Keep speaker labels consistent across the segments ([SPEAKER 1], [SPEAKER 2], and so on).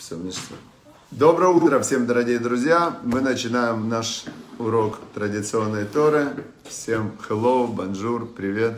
[SPEAKER 1] совместно. Доброе утро всем, дорогие друзья. Мы начинаем наш урок традиционной Торы. Всем hello, bonjour, привет.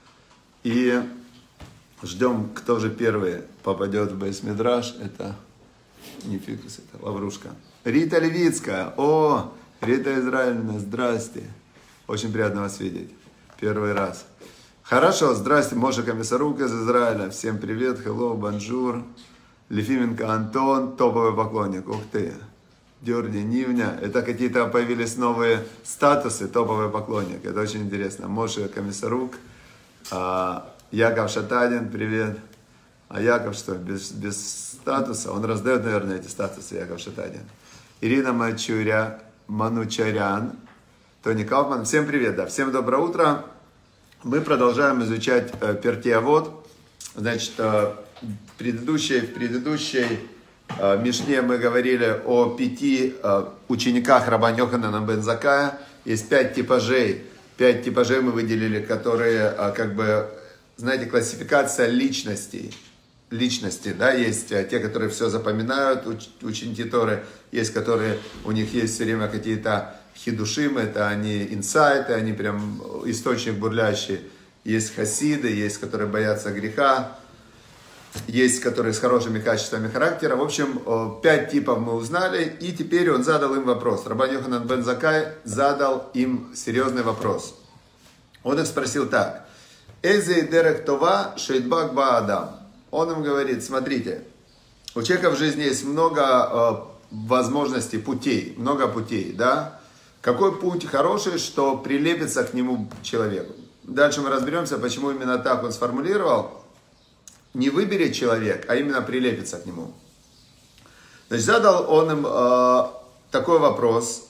[SPEAKER 1] И ждем, кто же первый попадет в бейс-мидраш. Это не фикус, это лаврушка. Рита Левицкая. О, Рита Израильевна, здрасте. Очень приятно вас видеть. Первый раз. Хорошо, здрасте, Моша Комиссарук из Израиля. Всем привет, hello, bonjour. Лефименко Антон, топовый поклонник. Ух ты. Дёрди Нивня. Это какие-то появились новые статусы, топовый поклонник. Это очень интересно. Моша Комиссарук. Яков Шатанин, привет. А Яков что, без статуса? Он раздает, наверное, эти статусы, Яков Шатанин. Ирина Манучарян. Тони Кауфман. Всем привет, да. Всем доброе утро. Мы продолжаем изучать Перкей Авот. Значит, в предыдущей Мишне мы говорили о 5 учениках Рабан Йоханана бен Заккая. Есть 5 типажей. 5 типажей мы выделили, которые, как бы, знаете, классификация личностей. Личности, да, есть те, которые все запоминают, ученики Торы. Есть, которые, у них есть все время какие-то хидушим, это они инсайты, они прям источник бурлящий. Есть хасиды, есть, которые боятся греха. Есть, которые с хорошими качествами характера. В общем, 5 типов мы узнали. И теперь он задал им вопрос. Рабан Йоханан бен Заккай задал им серьезный вопрос. Он их спросил так. Эзей дерех това шейтбак баадам. Он им говорит, смотрите, у человека в жизни есть много возможностей, путей. Много путей, да? Какой путь хороший, что прилепится к нему человеку? Дальше мы разберемся, почему именно так он сформулировал. Не выберет человек, а именно прилепится к нему. Значит, задал он им такой вопрос,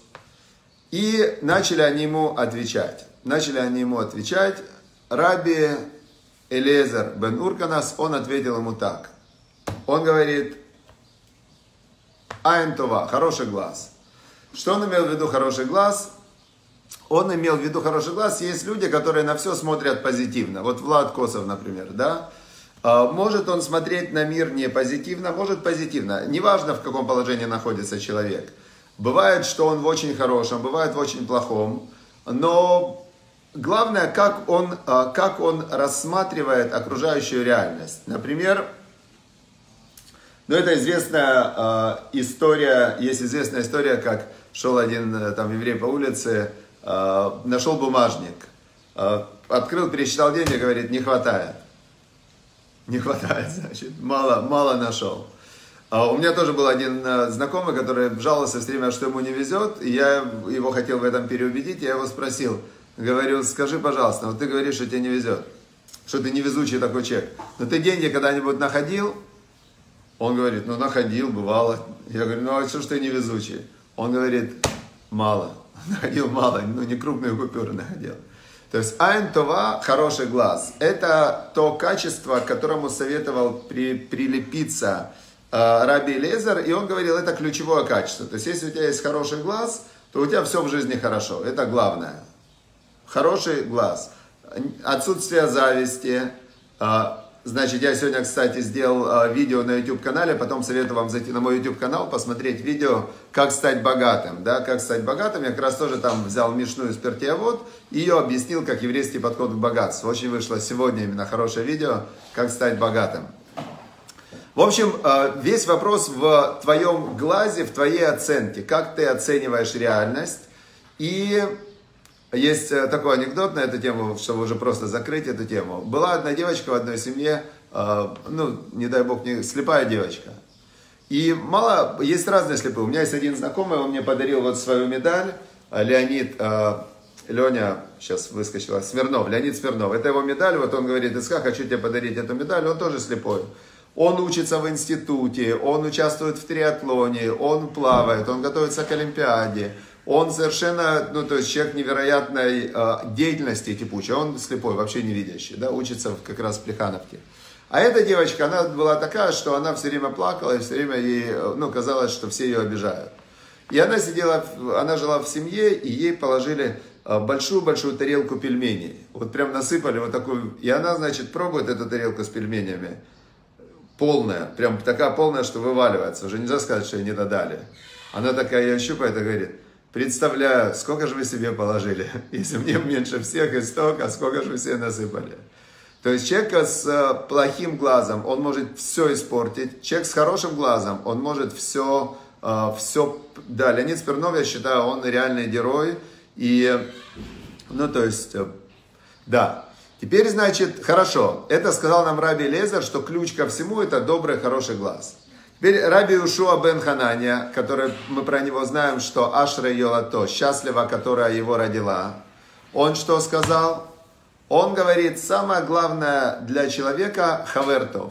[SPEAKER 1] и начали они ему отвечать. Раби Элиэзер бен Урканас, он ответил ему так. Он говорит, Айн Това, хороший глаз. Что он имел в виду хороший глаз? Он имел в виду хороший глаз, есть люди, которые на все смотрят позитивно. Вот Влад Косов, например, да? Может он смотреть на мир не позитивно, может позитивно. Неважно, в каком положении находится человек. Бывает, что он в очень хорошем, бывает в очень плохом. Но главное, как он рассматривает окружающую реальность. Например, это известная история, есть известная история, как шел один там еврей по улице, нашел бумажник, открыл, пересчитал деньги, говорит, не хватает. Не хватает, значит, мало нашел. У меня тоже был один знакомый, который жаловался все время, что ему не везет, и я его хотел в этом переубедить, я его спросил, говорю, скажи, пожалуйста, вот ты говоришь, что тебе не везет, что ты невезучий такой человек, но ты деньги когда-нибудь находил? Он говорит, ну находил, бывало. Я говорю, ну а что ж ты невезучий? Он говорит, мало, находил мало, ну не крупные купюры находил. То есть Айн Това, хороший глаз, это то качество, к которому советовал прилепиться Раби Элиэзер, и он говорил, это ключевое качество. То есть если у тебя есть хороший глаз, то у тебя все в жизни хорошо, это главное. Хороший глаз, отсутствие зависти. Значит, я сегодня, кстати, сделал видео на YouTube-канале, потом советую вам зайти на мой YouTube-канал, посмотреть видео «Как стать богатым». Да, «Как стать богатым». Я как раз тоже там взял Мишну из Перкей Авот и ее объяснил, как еврейский подход к богатству. Очень вышло сегодня именно хорошее видео «Как стать богатым». В общем, весь вопрос в твоем глазе, в твоей оценке. Как ты оцениваешь реальность. И есть такой анекдот на эту тему, чтобы уже просто закрыть эту тему. Была одна девочка в одной семье, не дай бог, не слепая девочка. И есть разные слепые. У меня есть один знакомый, он мне подарил вот свою медаль. Леня, сейчас выскочила, Леонид Смирнов. Это его медаль, вот он говорит, Ицхак, хочу тебе подарить эту медаль, он тоже слепой. Он учится в институте, он участвует в триатлоне, он плавает, он готовится к Олимпиаде. Он совершенно, то есть человек невероятной деятельности кипучей, он слепой, вообще не видящий, да, учится как раз в Плехановке. А эта девочка, она была такая, что она все время плакала, и все время ей, казалось, что все ее обижают. И она жила в семье, и ей положили большую-большую тарелку пельменей. Вот прям насыпали вот такую, и она, значит, пробует эту тарелку с пельменями. полная, прям такая полная, что вываливается. Уже нельзя сказать, что ей не додали. Она такая ее щупает и говорит: представляю, сколько же вы себе положили, если мне меньше всех и столько, сколько же вы себе насыпали. То есть человек с плохим глазом, он может все испортить. Человек с хорошим глазом, он может все. Да, Леонид Смирнов, я считаю, он реальный герой. И, ну, то есть, да. Теперь, значит, хорошо. Это сказал нам Раби Элиэзер, что ключ ко всему — это добрый, хороший глаз. Теперь Раби Йошуа бен Хананья, который мы про него знаем, что Ашре Йолато, счастлива, которая его родила. Он что сказал? Он говорит, самое главное для человека — хавертов.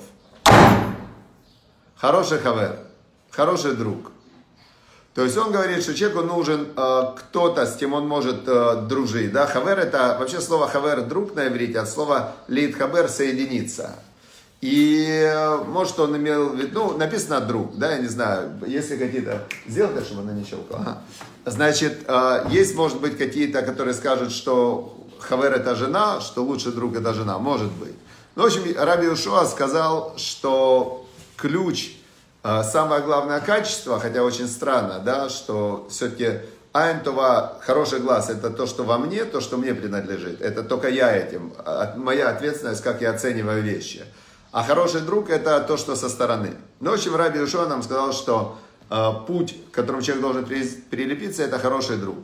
[SPEAKER 1] Хороший хавер, хороший друг. То есть он говорит, что человеку нужен кто-то, с кем он может дружить. Да? Хавер — это вообще слово хавер — друг на иврите, от слова лит хабер — соединиться. И может он имел в виду, ну, написано друг, да, я не знаю, если какие-то, сделайте, чтобы она не щелкала. Ага. Значит, есть, может быть, какие-то, которые скажут, что хавер — это жена, что лучший друг — это жена, может быть. Ну, в общем, Раби Йошуа сказал, что ключ, самое главное качество, хотя очень странно, да, что все-таки айн това, хороший глаз — это то, что во мне, то, что мне принадлежит. Это только я этим, моя ответственность, как я оцениваю вещи. А хороший друг — это то, что со стороны. Ну, в общем, Раби Йошуа нам сказал, что путь, к которому человек должен прилепиться, это хороший друг.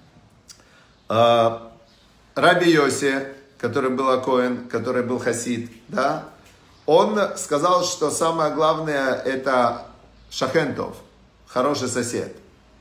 [SPEAKER 1] Раби Йоси, который был коэн, который был хасид, да, он сказал, что самое главное — это шахентов, хороший сосед.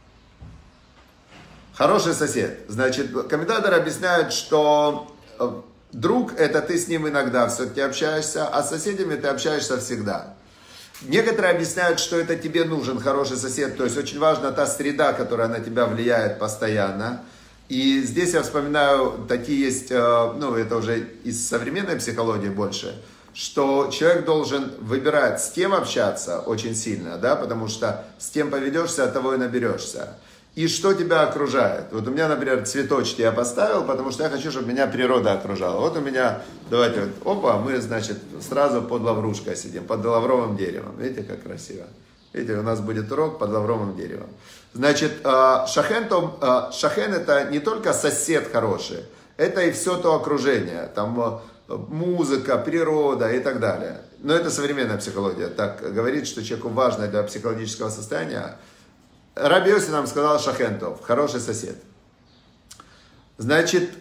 [SPEAKER 1] Хороший сосед. Значит, комментаторы объясняют, что друг — это ты с ним иногда все-таки общаешься, а с соседями ты общаешься всегда. Некоторые объясняют, что это тебе нужен хороший сосед, то есть очень важна та среда, которая на тебя влияет постоянно. И здесь я вспоминаю, такие есть, ну это уже из современной психологии больше, что человек должен выбирать, с кем общаться очень сильно, да, потому что с кем поведешься, от того и наберешься. И что тебя окружает. Вот у меня, например, цветочки я поставил, потому что я хочу, чтобы меня природа окружала. Вот у меня, давайте, вот, опа, мы, значит, сразу под лаврушкой сидим, под лавровым деревом. Видите, как красиво. Видите, у нас будет урок под лавровым деревом. Значит, шахен — это не только сосед хороший, это и все то окружение, там музыка, природа и так далее. Но это современная психология. Так говорит, что человеку важно для психологического состояния. Раби Йоси нам сказал шахентов, хороший сосед. Значит,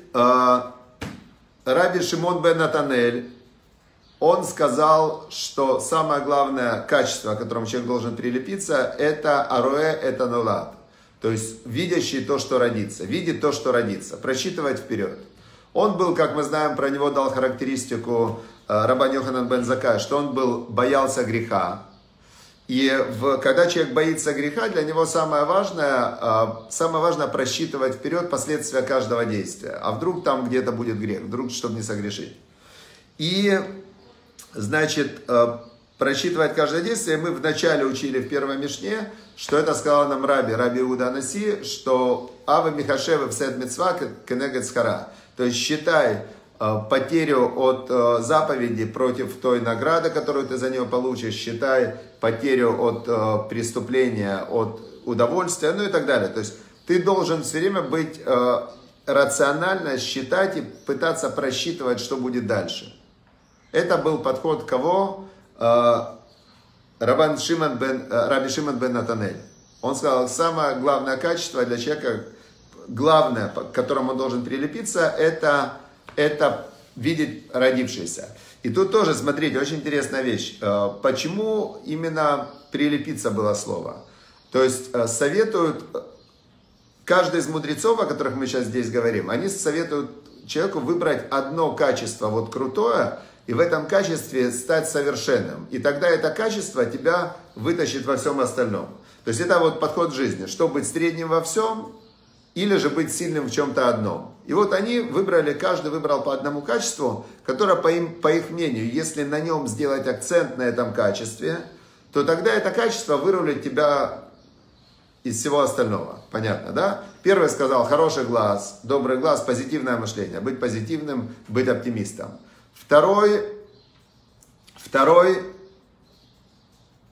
[SPEAKER 1] Раби Шимон бен Натанель, он сказал, что самое главное качество, к которому человек должен прилепиться, это ароэ, это нулат. То есть, видящий то, что родится, видит то, что родится, просчитывать вперед. Он был, как мы знаем, про него дал характеристику Рабан Йоханан бен Заккай, что он боялся греха. И когда человек боится греха, для него самое важное просчитывать вперед последствия каждого действия. А вдруг там где-то будет грех, вдруг, чтобы не согрешить. И, значит, просчитывать каждое действие. Мы вначале учили в первой мишне, что это сказал нам Раби Иуда Анаси, что Ава Михашева в Сед Мицва Кенегет Схара. То есть считай потерю от заповеди против той награды, которую ты за нее получишь, считай потерю от преступления, от удовольствия, ну и так далее. То есть ты должен все время быть рационально, считать и пытаться просчитывать, что будет дальше. Это был подход кого? Раби Шимон бен Натанель. Он сказал, самое главное качество для человека, главное, к которому он должен прилепиться, это видеть родившееся. И тут тоже, смотрите, очень интересная вещь. Почему именно прилепиться было слово? То есть советуют, каждый из мудрецов, о которых мы сейчас здесь говорим, они советуют человеку выбрать одно качество, вот крутое, и в этом качестве стать совершенным. И тогда это качество тебя вытащит во всем остальном. То есть это вот подход в жизни, чтобы быть средним во всем, или же быть сильным в чем-то одном. И вот они выбрали, каждый выбрал по одному качеству, которое, по их мнению, если на нем сделать акцент на этом качестве, то тогда это качество вырулит тебя из всего остального. Понятно, да? Первый сказал, хороший глаз, добрый глаз, позитивное мышление. Быть позитивным, быть оптимистом. Второй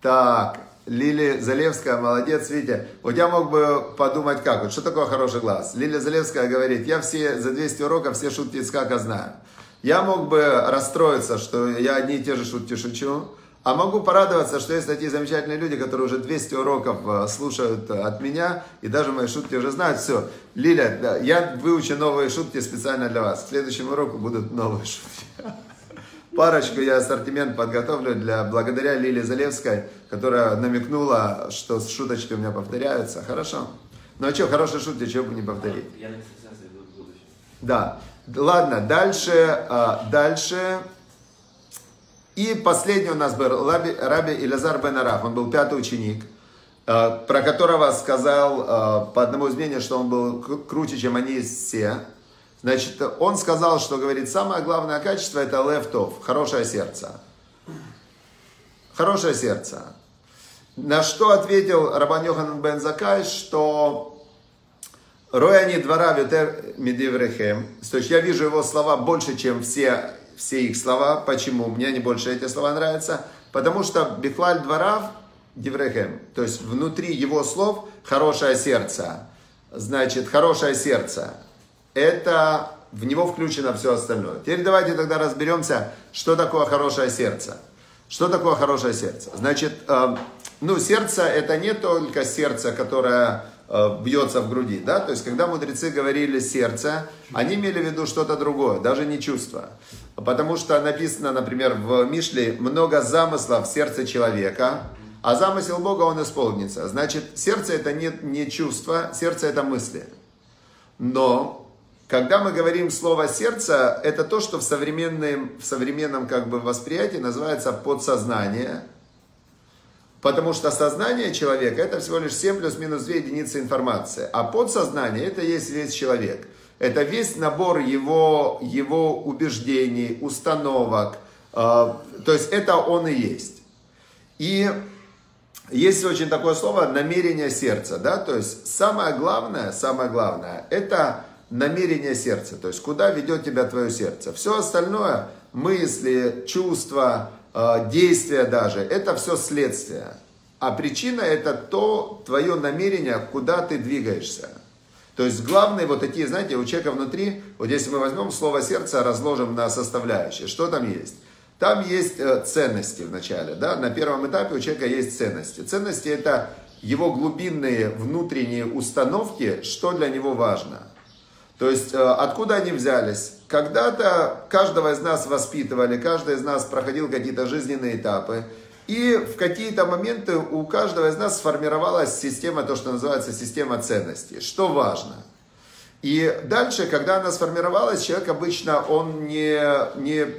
[SPEAKER 1] Так, Лилия Залевская, молодец, Витя. Вот я мог бы подумать как, вот что такое хороший глаз. Лилия Залевская говорит, я все за 200 уроков все шутки Ицхака знаю. Я мог бы расстроиться, что я одни и те же шутки шучу, а могу порадоваться, что есть такие замечательные люди, которые уже 200 уроков слушают от меня, и даже мои шутки уже знают. Все, Лиля, да, я выучу новые шутки специально для вас. К следующему уроку будут новые шутки. Парочку я ассортимент подготовлю благодаря Лиле Залевской, которая намекнула, что шуточки у меня повторяются. Хорошо. Ну а что, хорошие шутки, чего бы не повторить? Я на экстрасенсы иду в будущем. Да. Ладно, дальше. И последний у нас был Раби Илазар бен Араф. Он был 5-й ученик, про которого сказал по одному из мнений, что он был круче, чем они все. Значит, он сказал, что, говорит, самое главное качество это лев тов, хорошее сердце. Хорошее сердце. На что ответил Рабан Йоханан бен Заккай, что рояни двора ветер мидиврехем, то есть я вижу его слова больше, чем все их слова. Почему? Мне не больше эти слова нравятся. Потому что бихлаль дворав диврехем, то есть внутри его слов хорошее сердце. Значит, хорошее сердце. Это в него включено все остальное. Теперь давайте тогда разберемся, что такое хорошее сердце. Что такое хорошее сердце? Значит, сердце это не только сердце, которое бьется в груди, да? То есть, когда мудрецы говорили сердце, они имели в виду что-то другое, даже не чувство. Потому что написано, например, в Мишле, много замыслов в сердце человека, а замысел Бога он исполнится. Значит, сердце это не чувство, сердце это мысли. Но когда мы говорим слово сердце, это то, что в современном как бы восприятии называется подсознание. Потому что сознание человека это всего лишь 7 плюс-минус 2 единицы информации. А подсознание это есть весь человек. Это весь набор его убеждений, установок. То есть это он и есть. И есть очень такое слово намерение сердца. Да? То есть самое главное это намерение сердца, то есть куда ведет тебя твое сердце. Все остальное, мысли, чувства, действия даже, это все следствие. А причина это то твое намерение, куда ты двигаешься. То есть главные вот такие, знаете, у человека внутри, вот если мы возьмем слово сердце, разложим на составляющие, что там есть? Там есть ценности вначале, да? На первом этапе у человека есть ценности. Ценности это его глубинные внутренние установки, что для него важно. То есть, откуда они взялись? Когда-то каждого из нас воспитывали, каждый из нас проходил какие-то жизненные этапы. И в какие-то моменты у каждого из нас сформировалась система, то, что называется система ценностей. Что важно? И дальше, когда она сформировалась, человек обычно, он не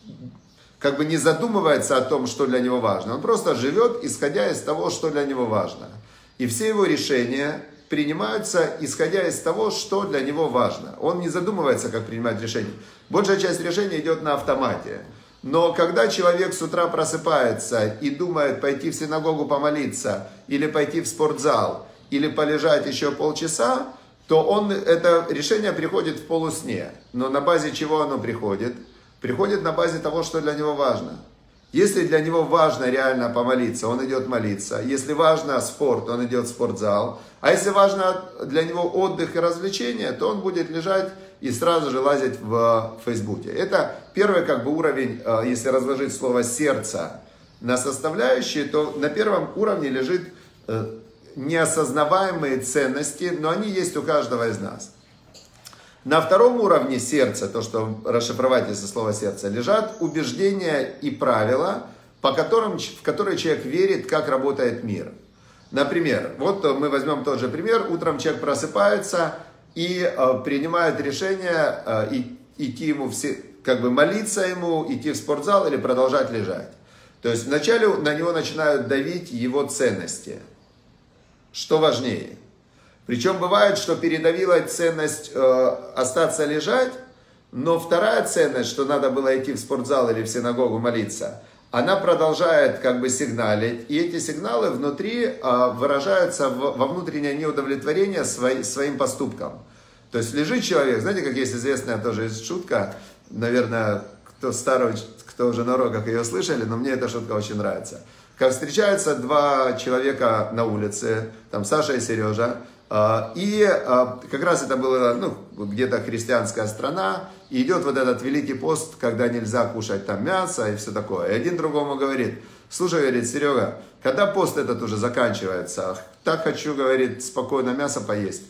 [SPEAKER 1] задумывается о том, что для него важно. Он просто живет, исходя из того, что для него важно. И все его решения принимаются, исходя из того, что для него важно. Он не задумывается, как принимать решения. Большая часть решений идет на автомате. Но когда человек с утра просыпается и думает пойти в синагогу помолиться, или пойти в спортзал, или полежать еще полчаса, то это решение приходит в полусне. Но на базе чего оно приходит? Приходит на базе того, что для него важно. Если для него важно реально помолиться, он идет молиться. Если важно спорт, он идет в спортзал. А если важно для него отдых и развлечение, то он будет лежать и сразу же лазить в Фейсбуке. Это первый уровень, если разложить слово «сердце» на составляющие, то на первом уровне лежит неосознаваемые ценности, но они есть у каждого из нас. На втором уровне сердца, то, что расшифровать из слова сердце, лежат убеждения и правила, в которые человек верит, как работает мир. Например, вот мы возьмем тот же пример. Утром человек просыпается и принимает решение идти ему молиться ему, идти в спортзал или продолжать лежать. То есть вначале на него начинают давить его ценности. Что важнее? Причем бывает, что передавила ценность остаться лежать, но вторая ценность, что надо было идти в спортзал или в синагогу молиться, она продолжает сигналить, и эти сигналы внутри выражаются во внутреннее неудовлетворение своим поступком. То есть лежит человек, знаете, как есть известная тоже есть шутка, наверное, кто старый, кто уже на уроках ее слышали, но мне эта шутка очень нравится. как встречаются два человека на улице, там Саша и Сережа, и как раз это было, где-то христианская страна, и идет вот этот Великий пост, когда нельзя кушать там мясо и все такое. И один другому говорит: слушай, говорит, Серега, когда пост этот уже заканчивается? Так хочу, говорит, спокойно мясо поесть.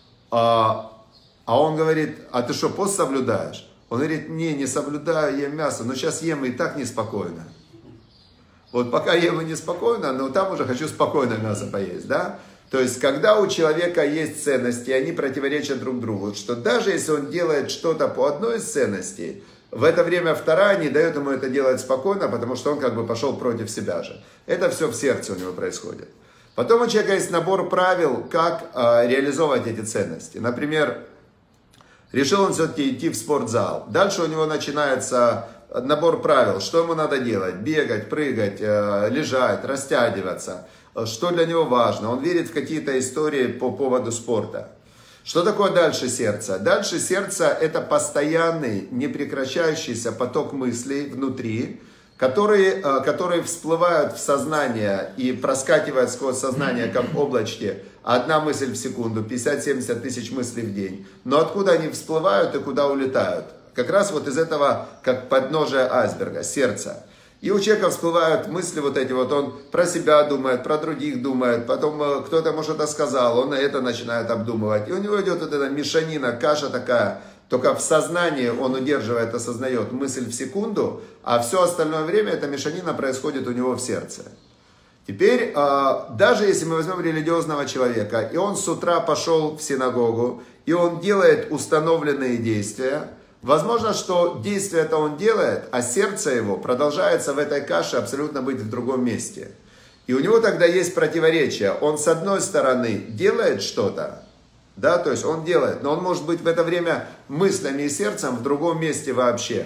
[SPEAKER 1] А он говорит: а ты что, пост соблюдаешь? Он говорит: не соблюдаю, ем мясо, но сейчас ем и так неспокойно. Вот пока ем и неспокойно, но там уже хочу спокойно мясо поесть, да? То есть, когда у человека есть ценности, они противоречат друг другу, что даже если он делает что-то по одной из ценностей, в это время вторая не дает ему это делать спокойно, потому что он как бы пошел против себя же. Это все в сердце у него происходит. Потом у человека есть набор правил, как реализовывать эти ценности. Например, решил он все-таки идти в спортзал. Дальше у него начинается набор правил, что ему надо делать: бегать, прыгать, лежать, растягиваться. Что для него важно. Он верит в какие-то истории по поводу спорта. Что такое дальше сердце? Дальше сердце – это постоянный, непрекращающийся поток мыслей внутри, которые всплывают в сознание и проскакивают сквозь сознание, как облачки. Одна мысль в секунду, 50-70 тысяч мыслей в день. Но откуда они всплывают и куда улетают? Как раз вот из этого, как подножие айсберга, сердца. И у человека всплывают мысли вот эти, вот он про себя думает, про других думает, потом кто-то ему что-то сказал, он это начинает обдумывать. И у него идет вот эта мешанина, каша такая, только в сознании он удерживает, осознает мысль в секунду, а все остальное время эта мешанина происходит у него в сердце. Теперь, даже если мы возьмем религиозного человека, и он с утра пошел в синагогу, и он делает установленные действия, возможно, что действие это он делает, а сердце его продолжается в этой каше абсолютно быть в другом месте. И у него тогда есть противоречие. Он с одной стороны делает что-то, да, то есть он делает, но он может быть в это время мыслями и сердцем в другом месте вообще.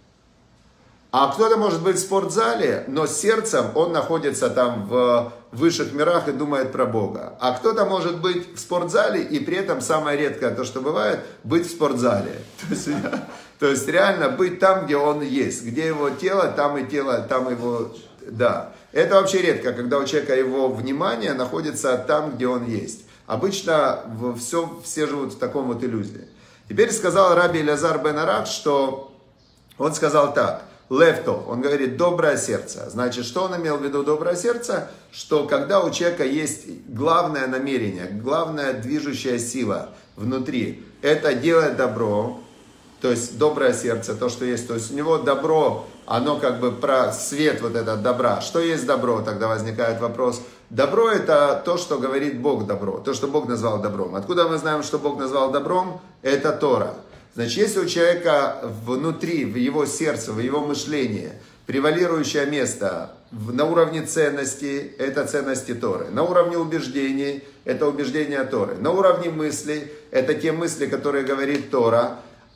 [SPEAKER 1] А кто-то может быть в спортзале, но сердцем он находится там в высших мирах и думает про Бога. А кто-то может быть в спортзале и при этом, самое редкое, то что бывает, быть в спортзале. То есть реально быть там, где он есть. Где его тело, там и тело, там его... Да. Это вообще редко, когда у человека его внимание находится там, где он есть. Обычно все живут в таком вот иллюзии. Теперь сказал Раби Элиазар бен Арак, что он сказал так. Левтов, он говорит, доброе сердце. Значит, что он имел в виду доброе сердце? Что когда у человека есть главное намерение, главная движущая сила внутри, это делать добро, то есть доброе сердце, то, что есть. То есть у него добро, оно как бы про свет вот этот добра. Что есть добро? Тогда возникает вопрос. Добро это то, что говорит Бог добро, то, что Бог назвал добром. Откуда мы знаем, что Бог назвал добром? Это Тора. Значит, если у человека внутри, в его сердце, в его мышлении превалирующее место на уровне ценностей, это ценности Торы. На уровне убеждений, это убеждения Торы. На уровне мыслей, это те мысли, которые говорит Тора.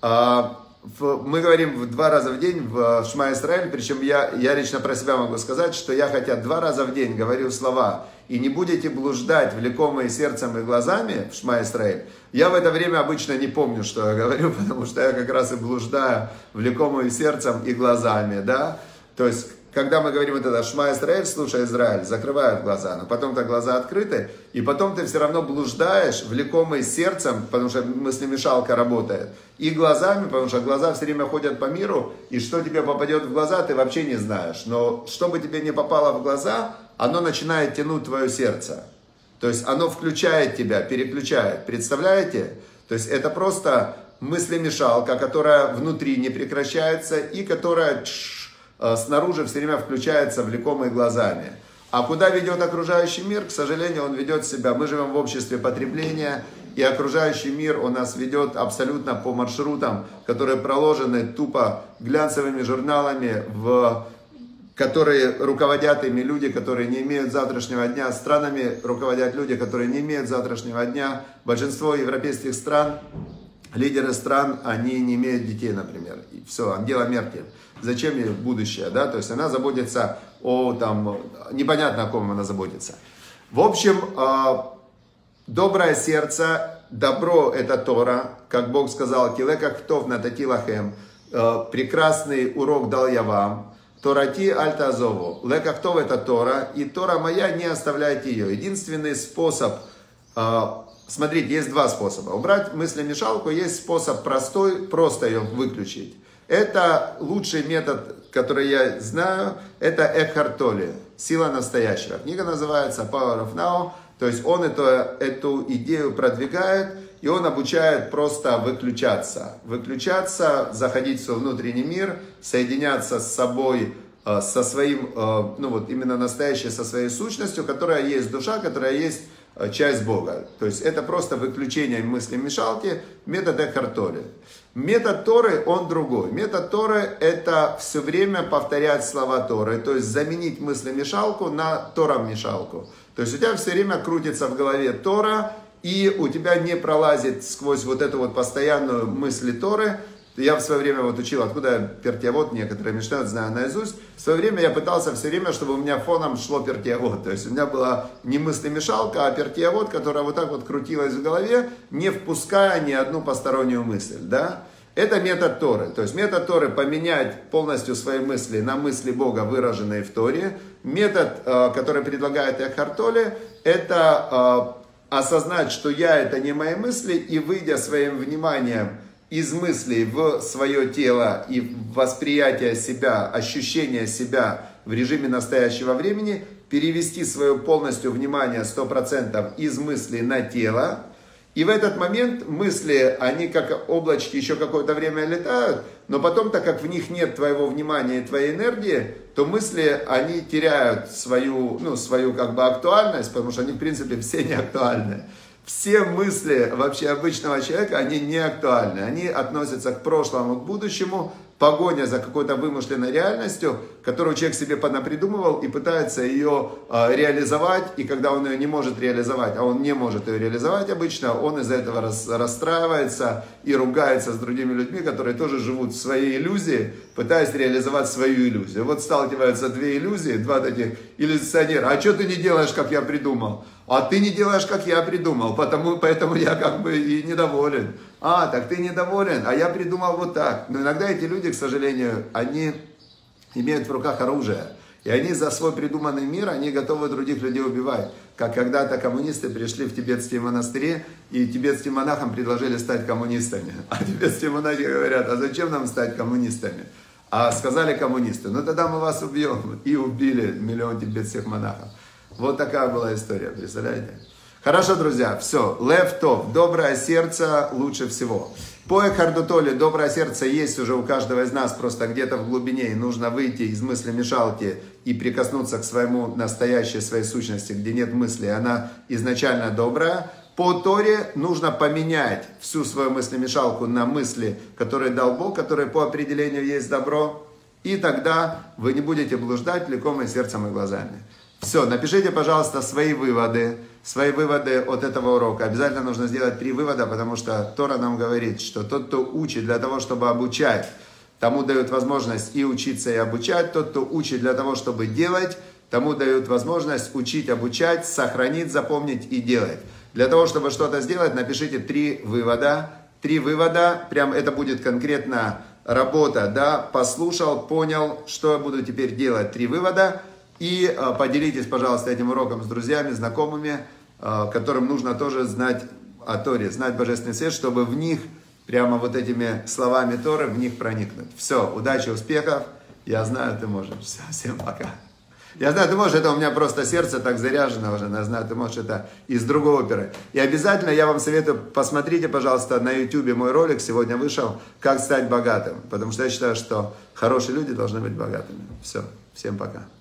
[SPEAKER 1] Мы говорим 2 раза в день в Шма Исраэль, причем я лично про себя могу сказать, что я хотя 2 раза в день говорю слова «И не будете блуждать, влекомые сердцем и глазами» в Шма Исраэль. Я в это время обычно не помню, что я говорю, потому что я как раз и блуждаю, влекомые сердцем и глазами, да. То есть, когда мы говорим вот это «Шма Исраэль», слушай, Израиль, закрывают глаза, но потом-то глаза открыты, и потом ты все равно блуждаешь, влекомый сердцем, потому что мыслемешалка работает, и глазами, потому что глаза все время ходят по миру, и что тебе попадет в глаза, ты вообще не знаешь. Но что бы тебе не попало в глаза, оно начинает тянуть твое сердце. То есть оно включает тебя, переключает. Представляете? То есть это просто мыслемешалка, которая внутри не прекращается и которая снаружи все время включается влекомой глазами. А куда ведет окружающий мир? К сожалению, он ведет себя. Мы живем в обществе потребления, и окружающий мир у нас ведет абсолютно по маршрутам, которые проложены тупо глянцевыми журналами, которые руководят ими люди, которые не имеют завтрашнего дня. Странами руководят люди, которые не имеют завтрашнего дня. Большинство европейских стран, лидеры стран, они не имеют детей, например. И все, Ангела Меркель. Зачем ей будущее, да? То есть она заботится о, там, непонятно о ком она заботится. В общем, доброе сердце, добро это Тора, как Бог сказал, килека ктов натати лахем, прекрасный урок дал я вам. Торати альта азову. Лекахтов это Тора, и Тора моя, не оставляйте ее. Единственный способ, смотрите, есть два способа. Убрать мыслемешалку, есть способ простой, просто ее выключить. Это лучший метод, который я знаю, это Экхарт Толле, «Сила настоящего». Книга называется Power of Now, то есть он эту идею продвигает, и он обучает просто выключаться. Выключаться, заходить в свой внутренний мир, соединяться с собой, со своим, ну вот именно настоящей, со своей сущностью, которая есть душа, которая есть часть Бога. То есть это просто выключение мысли-мешалки, метод Экхарт Толле. Метод Торы, он другой. Метод Торы это все время повторять слова Торы, то есть заменить мысли-мешалку на Тора-мешалку. То есть у тебя все время крутится в голове Тора, и у тебя не пролазит сквозь вот эту вот постоянную мысль Торы. Я в свое время вот учил, откуда Пертиавот, некоторые мечтают, знаю наизусть. В свое время я пытался все время, чтобы у меня фоном шло Пертиавот. То есть у меня была не мыслемешалка, а Пертиавот, которая вот так вот крутилась в голове, не впуская ни одну постороннюю мысль. Да? Это метод Торы. То есть метод Торы поменять полностью свои мысли на мысли Бога, выраженные в Торе. Метод, который предлагает Экхарт Толле, это осознать, что я это не мои мысли, и выйдя своим вниманием из мыслей в свое тело и в восприятие себя, ощущение себя в режиме настоящего времени, перевести свое полностью внимание 100% из мыслей на тело. И в этот момент мысли, они как облачки еще какое-то время летают, но потом, так как в них нет твоего внимания и твоей энергии, то мысли, они теряют свою как бы актуальность, потому что они в принципе все не актуальны. Все мысли вообще обычного человека, они не актуальны. Они относятся к прошлому, к будущему, погоня за какой-то вымышленной реальностью, которую человек себе понапридумывал и пытается ее реализовать. И когда он ее не может реализовать, а он не может ее реализовать обычно, он из-за этого расстраивается и ругается с другими людьми, которые тоже живут в своей иллюзии, пытаясь реализовать свою иллюзию. Вот сталкиваются две иллюзии, два таких иллюзионера. А что ты не делаешь, как я придумал? А ты не делаешь, как я придумал, поэтому я как бы и недоволен. А, так ты недоволен, а я придумал вот так. Но иногда эти люди, к сожалению, они имеют в руках оружие. И они за свой придуманный мир, они готовы других людей убивать. Как когда-то коммунисты пришли в тибетские монастыри, и тибетским монахам предложили стать коммунистами. А тибетские монахи говорят, а зачем нам стать коммунистами? А сказали коммунисты, ну тогда мы вас убьем. И убили 1 миллион тибетских монахов. Вот такая была история, представляете? Хорошо, друзья, все. Лев Тов, доброе сердце лучше всего. По Экхарту Толле доброе сердце есть уже у каждого из нас, просто где-то в глубине. И нужно выйти из мысли-мешалки и прикоснуться к своему настоящей, своей сущности, где нет мысли. Она изначально добрая. По Торе нужно поменять всю свою мысли-мешалку на мысли, которые дал Бог, которые по определению есть добро. И тогда вы не будете блуждать влеком и сердцем и глазами. Все, напишите, пожалуйста, свои выводы от этого урока. Обязательно нужно сделать 3 вывода, потому что Тора нам говорит, что тот, кто учит для того, чтобы обучать, тому дают возможность и учиться, и обучать. Тот, кто учит для того, чтобы делать, тому дают возможность учить, обучать, сохранить, запомнить и делать. Для того, чтобы что-то сделать, напишите 3 вывода. 3 вывода, прям это будет конкретно работа, да, послушал, понял, что я буду теперь делать. 3 вывода. И поделитесь, пожалуйста, этим уроком с друзьями, знакомыми, которым нужно тоже знать о Торе, знать Божественный свет, чтобы в них, прямо вот этими словами Торы, в них проникнуть. Все, удачи, успехов. Я знаю, ты можешь. Все, всем пока. Я знаю, ты можешь, это у меня просто сердце так заряжено уже, я знаю, ты можешь это из другой оперы. И обязательно я вам советую, посмотрите, пожалуйста, на YouTube мой ролик, сегодня вышел, как стать богатым. Потому что я считаю, что хорошие люди должны быть богатыми. Все, всем пока.